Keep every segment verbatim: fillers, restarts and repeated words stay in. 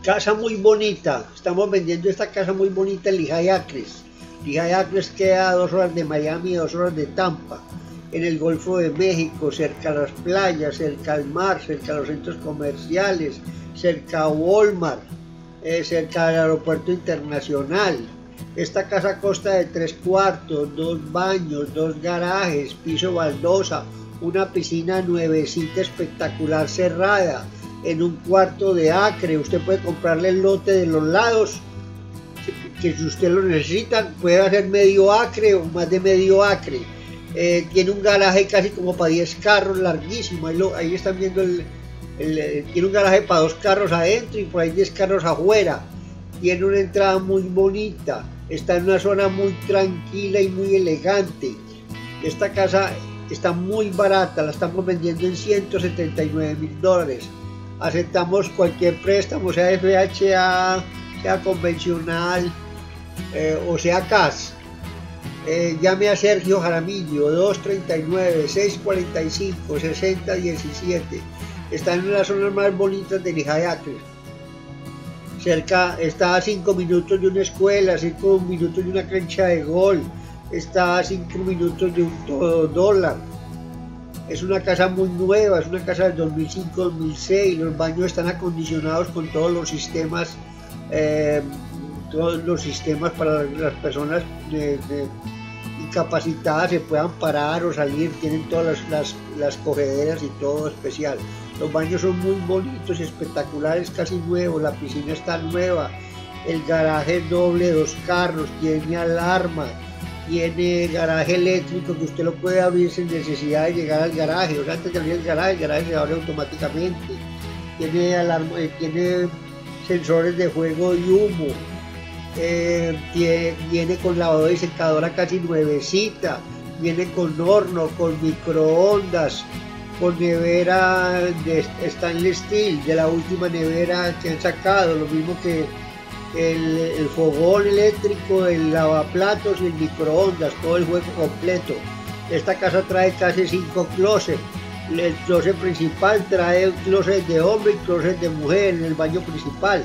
Casa muy bonita, estamos vendiendo esta casa muy bonita en Lehigh Acres. Lehigh Acres queda a dos horas de Miami y dos horas de Tampa, en el Golfo de México, cerca a las playas, cerca al mar, cerca a los centros comerciales, cerca a Walmart, eh, cerca al aeropuerto internacional. Esta casa consta de tres cuartos, dos baños, dos garajes, piso baldosa, una piscina nuevecita espectacular cerrada, en un cuarto de acre. Usted puede comprarle el lote de los lados, que si usted lo necesita, puede hacer medio acre o más de medio acre. Eh, tiene un garaje casi como para diez carros, larguísimo. Ahí, lo, ahí están viendo el, el, el, tiene un garaje para dos carros adentro y por ahí diez carros afuera. Tiene una entrada muy bonita, está en una zona muy tranquila y muy elegante. Esta casa está muy barata, la estamos vendiendo en ciento setenta y nueve mil dólares. Aceptamos cualquier préstamo, sea F H A, sea convencional eh, o sea C A S. Eh, llame a Sergio Jaramillo, dos tres nueve, seis cuatro cinco, seis cero uno siete. Está en una de las zonas más bonitas de Lehigh Acres. Cerca, está a cinco minutos de una escuela, cinco minutos de una cancha de golf, está a cinco minutos de un todo dólar. Es una casa muy nueva, es una casa del dos mil cinco dos mil seis, los baños están acondicionados con todos los sistemas, eh, todos los sistemas para las personas de, de incapacitadas se puedan parar o salir, tienen todas las, las, las cogederas y todo especial. Los baños son muy bonitos y espectaculares, casi nuevos, la piscina está nueva, el garaje es doble, dos carros, tiene alarma, tiene garaje eléctrico que usted lo puede abrir sin necesidad de llegar al garaje. O sea, antes de abrir el garaje, el garaje se abre automáticamente. Tiene alarma, eh, tiene sensores de fuego y humo. Eh, tiene, viene con lavadora y secadora casi nuevecita. Viene con horno, con microondas, con nevera de stainless steel, de la última nevera que han sacado, lo mismo que El, el fogón eléctrico, el lavaplatos y el microondas, todo el juego completo. Esta casa trae casi cinco closets. El closet principal trae un closet de hombre y closet de mujer en el baño principal.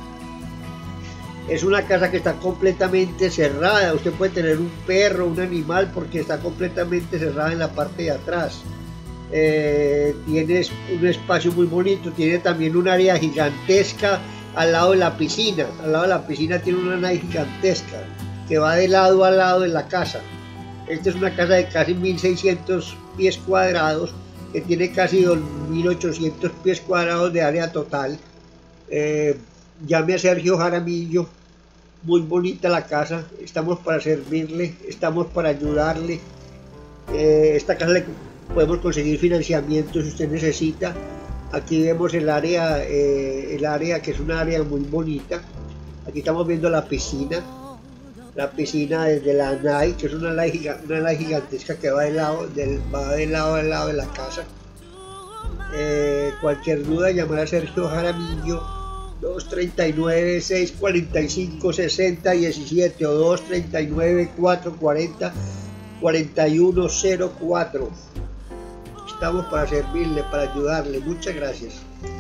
Es una casa que está completamente cerrada. Usted puede tener un perro, un animal, porque está completamente cerrada en la parte de atrás. Eh, tiene un espacio muy bonito, tiene también un área gigantesca al lado de la piscina. Al lado de la piscina tiene una nave gigantesca que va de lado a lado de la casa. Esta es una casa de casi mil seiscientos pies cuadrados, que tiene casi dos mil ochocientos pies cuadrados de área total. Eh, llame a Sergio Jaramillo, muy bonita la casa, estamos para servirle, estamos para ayudarle. Eh, esta casa le podemos conseguir financiamiento si usted necesita. Aquí vemos el área, eh, el área que es un área muy bonita. Aquí estamos viendo la piscina, la piscina desde la nave, que es una nave, una nave gigantesca que va de lado, del, va de lado a lado de la casa. Eh, cualquier duda, llamar a Sergio Jaramillo, dos tres nueve, seis cuatro cinco, seis cero uno siete o dos tres nueve, cuatro cuatro cero, cuatro uno cero cuatro. Estamos para servirle, para ayudarle. Muchas gracias.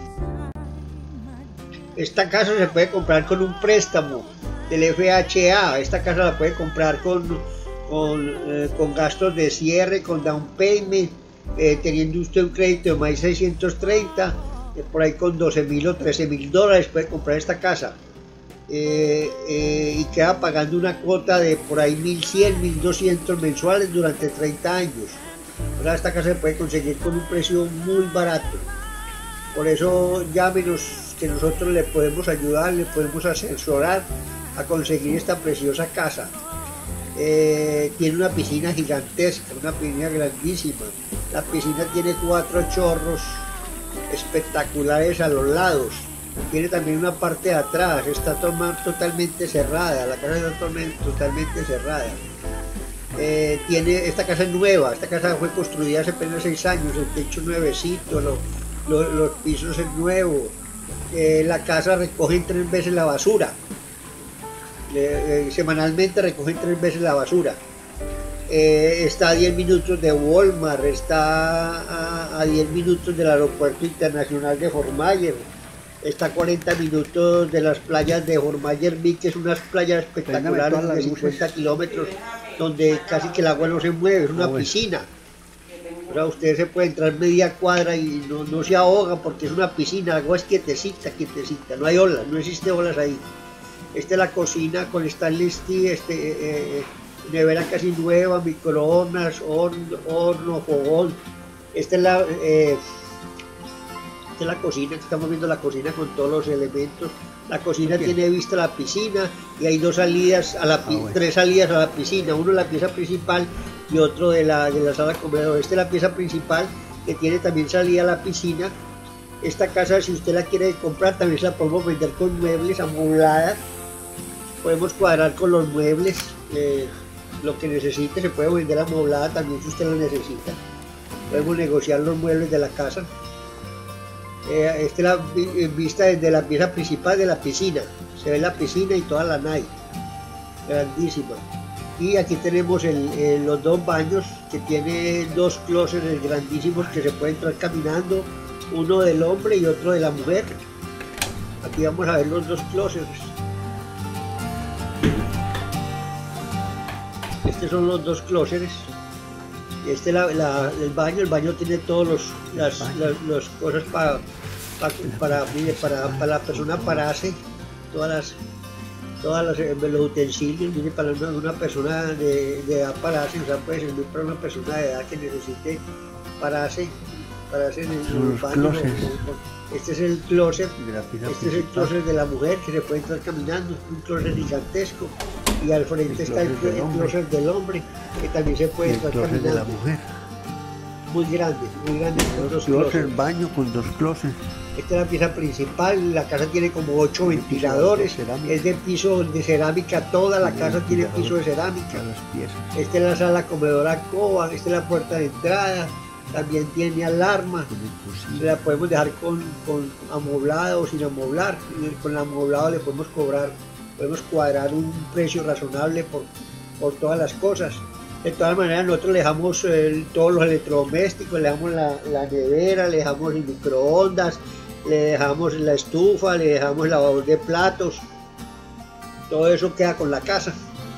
Esta casa se puede comprar con un préstamo del F H A. Esta casa la puede comprar con, con, eh, con gastos de cierre, con down payment, eh, teniendo usted un crédito de más de seiscientos treinta, eh, por ahí con doce mil o trece mil dólares puede comprar esta casa. Eh, eh, y queda pagando una cuota de por ahí mil cien, mil doscientos mensuales durante treinta años. Ahora esta casa se puede conseguir con un precio muy barato. Por eso llámenos, que nosotros le podemos ayudar, le podemos asesorar a conseguir esta preciosa casa. Eh, tiene una piscina gigantesca, una piscina grandísima. La piscina tiene cuatro chorros espectaculares a los lados. Tiene también una parte de atrás, está totalmente cerrada, la casa está totalmente cerrada. Eh, tiene, esta casa es nueva, esta casa fue construida hace apenas seis años, el techo nuevecito, lo, lo, los pisos es nuevo, eh, la casa recogen tres veces la basura, eh, semanalmente recogen tres veces la basura, eh, está a diez minutos de Walmart, está a, a diez minutos del aeropuerto internacional de Fort Myers, Está a cuarenta minutos de las playas de Jormayer Beach, que es unas playas espectaculares de cincuenta kilómetros, donde casi que el agua no se mueve, es una oh, piscina. O sea, usted se puede entrar media cuadra y no, no se ahoga porque es una piscina, el agua es quietecita, quietecita, no hay olas, no existe olas ahí. Esta es la cocina con stainless steel, este, eh, nevera casi nueva, microondas, horno, horno, fogón. Esta es la... Eh, Esta es la cocina, estamos viendo la cocina con todos los elementos. La cocina Bien. tiene vista a la piscina y hay dos salidas, a la, ah, bueno. tres salidas a la piscina, uno la pieza principal y otro de la, de la sala comedor. Esta es la pieza principal que tiene también salida a la piscina. Esta casa, si usted la quiere comprar, también se la podemos vender con muebles, amoblada. Podemos cuadrar con los muebles, eh, lo que necesite, se puede vender amoblada también si usted lo necesita. Podemos negociar los muebles de la casa. Eh, esta es la vista desde la pieza principal de la piscina, se ve la piscina y toda la night, grandísima. Y aquí tenemos el, el, los dos baños que tiene dos closets grandísimos que se puede entrar caminando, uno del hombre y otro de la mujer. Aquí vamos a ver los dos closets. Estos son los dos closets. Este es la, la, el baño, el baño tiene todos los las, las, las cosas pa, pa, para, mire, para, para la persona pararse, todas las todas las, los utensilios, mire, para una, una persona de, de edad pararse, o sea, puede servir para una persona de edad que necesite pararse, pararse en el, en el baño. Este es el closet, este es el closet de la mujer que se puede entrar caminando, un closet gigantesco. Y al frente está el, el closet del hombre, que también se puede entrar caminando. De la mujer. Muy grande, muy grande. Dos closets, baño con dos closets. Esta es la pieza principal, la casa tiene como ocho ventiladores, es de piso de cerámica, toda la casa tiene piso de cerámica. Esta es la sala comedora coba, esta es la puerta de entrada, también tiene alarma, la podemos dejar con, con amoblado o sin amoblar, con el amoblado le podemos cobrar, podemos cuadrar un precio razonable por, por todas las cosas. De todas maneras nosotros le dejamos eh, todos los electrodomésticos, le dejamos la, la nevera, le dejamos el microondas, le dejamos la estufa, le dejamos el lavador de platos, todo eso queda con la casa.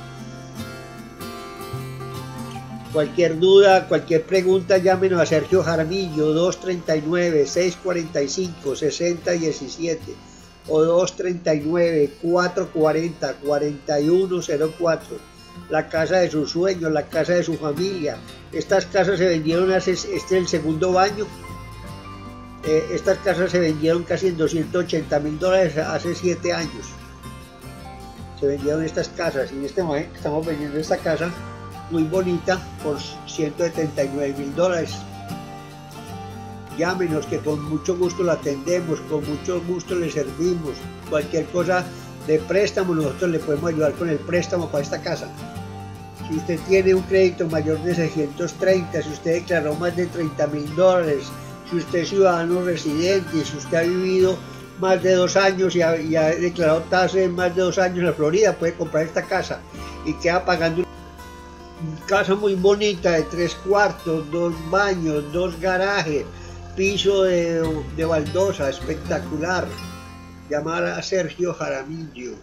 Cualquier duda, cualquier pregunta, llámenos a Sergio Jaramillo, dos tres nueve, seis cuatro cinco, seis cero uno siete o dos tres nueve, cuatro cuatro cero, cuatro uno cero cuatro. La casa de sus sueños, la casa de su familia. Estas casas se vendieron hace, este es el segundo baño. Eh, estas casas se vendieron casi en doscientos ochenta mil dólares hace siete años. Se vendieron estas casas y en este momento estamos vendiendo esta casa muy bonita por ciento setenta y nueve mil dólares. Llámenos que con mucho gusto la atendemos, con mucho gusto le servimos. Cualquier cosa de préstamo, nosotros le podemos ayudar con el préstamo para esta casa. Si usted tiene un crédito mayor de seiscientos treinta, si usted declaró más de treinta mil dólares, si usted es ciudadano residente, si usted ha vivido más de dos años y ha, y ha declarado tasa de más de dos años en la Florida, puede comprar esta casa y queda pagando una casa muy bonita de tres cuartos, dos baños, dos garajes, piso de, de baldosa, espectacular. Llamar a Sergio Jaramillo.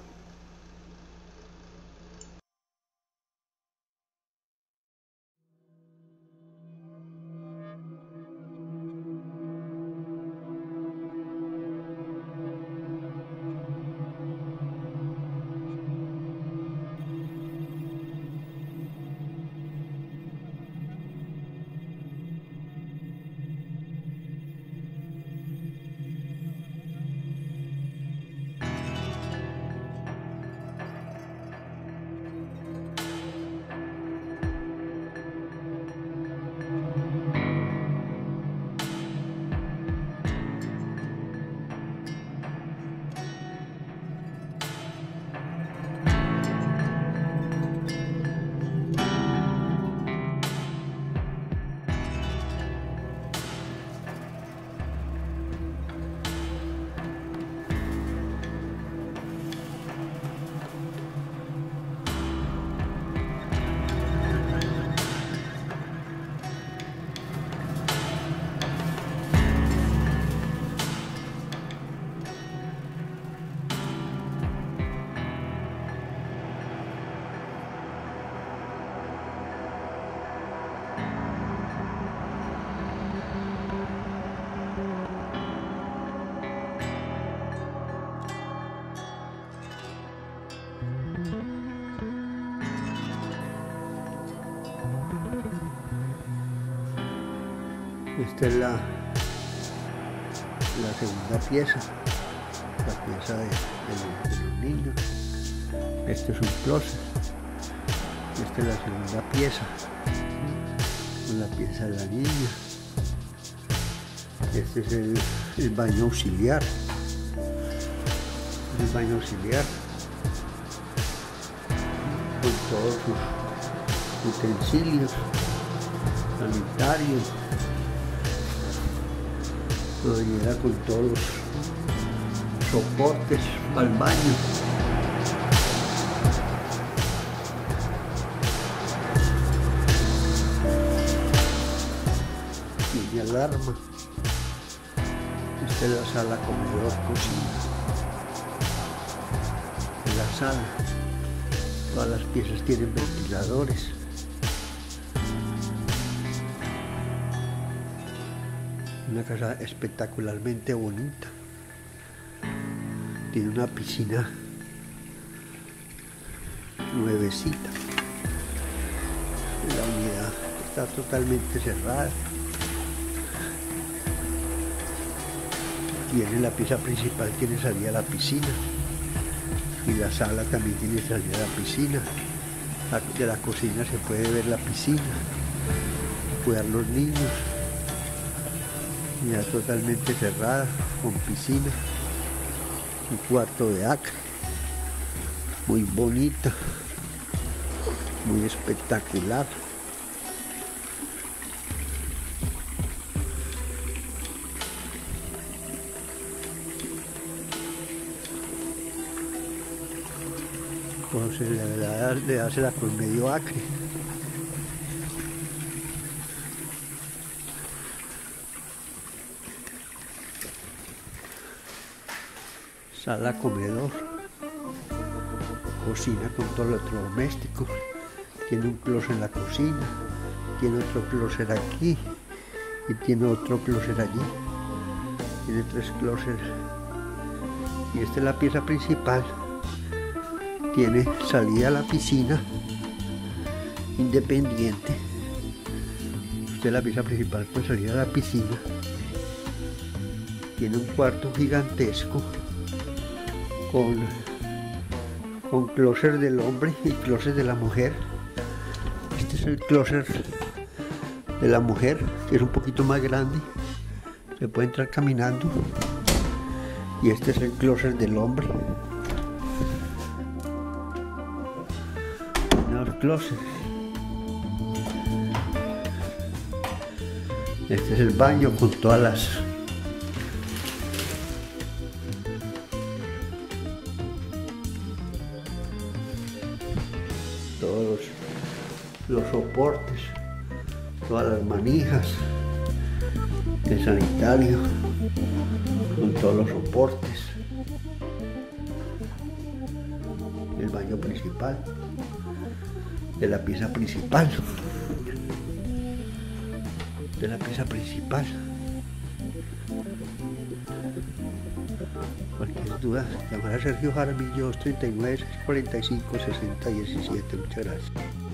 Esta es la, la segunda pieza, la pieza de, de, de los niños. Este es un closet. Esta es la segunda pieza, la pieza de la niña. Este es el, el baño auxiliar. El baño auxiliar con todos sus utensilios sanitarios. Bañera con todos los soportes para el baño. Tiene alarma. Esta es la sala comedor cocina. En la sala todas las piezas tienen ventiladores. Una casa espectacularmente bonita. Tiene una piscina nuevecita. La unidad está totalmente cerrada. Tiene la pieza principal, tiene salida a la piscina. Y la sala también tiene salida a la piscina. De la cocina se puede ver la piscina, cuidar los niños. Ya totalmente cerrada, con piscina, un cuarto de acre, muy bonita, muy espectacular. Entonces le da, le da con medio acre. Sala comedor, cocina con todo el electrodoméstico, tiene un closet en la cocina, tiene otro closet aquí y tiene otro closet allí, tiene tres closets y esta es la pieza principal, tiene salida a la piscina independiente, esta es la pieza principal con salida a la piscina, tiene un cuarto gigantesco con, con closet del hombre y closet de la mujer. Este es el closet de la mujer, que es un poquito más grande, se puede entrar caminando, y este es el closet del hombre. Los closets. Este es el baño con todas las todos los, los soportes, todas las manijas de sanitario, con todos los soportes, el baño principal, de la pieza principal, de la pieza principal. Cualquier duda, llamar a Sergio Jaramillo dos tres nueve, seis cuatro cinco, seis cero uno siete. Muchas gracias.